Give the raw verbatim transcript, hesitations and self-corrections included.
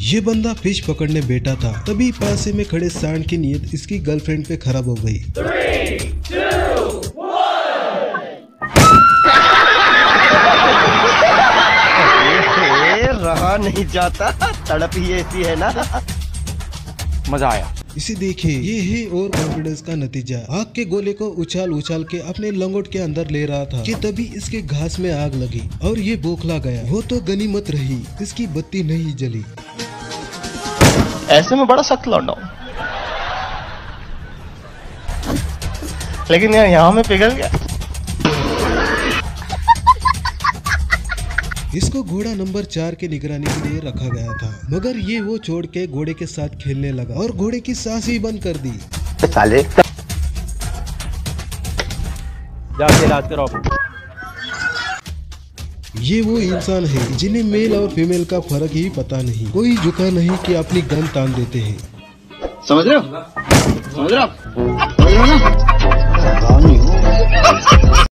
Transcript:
ये बंदा फिश पकड़ने बैठा था, तभी पास में खड़े सांड की नीयत इसकी गर्लफ्रेंड पे खराब हो गई। Three, two, रहा नहीं जाता, तड़प ही ऐसी है ना। मजा आया। इसे देखिए, ये है और कॉन्फिडेंस का नतीजा। आग के गोले को उछाल उछाल के अपने लंगोट के अंदर ले रहा था कि तभी इसके घास में आग लगी और ये बौखला गया। वो तो गनीमत रही, इसकी बत्ती नहीं जली। ऐसे में बड़ा सख्त लौंडा हूं, लेकिन यार यहाँ में पिघल गया। इसको घोड़ा नंबर चार के निगरानी के लिए रखा गया था, मगर ये वो छोड़ के घोड़े के साथ खेलने लगा और घोड़े की सांस ही बंद कर दी। साले जाके इलाज कराओ। ये वो इंसान है जिन्हें मेल और फीमेल का फर्क ही पता नहीं। कोई झुका नहीं कि अपनी गन तान देते हैं। समझ रहे हो? समझ रहे हो? समझ रहे हो ना?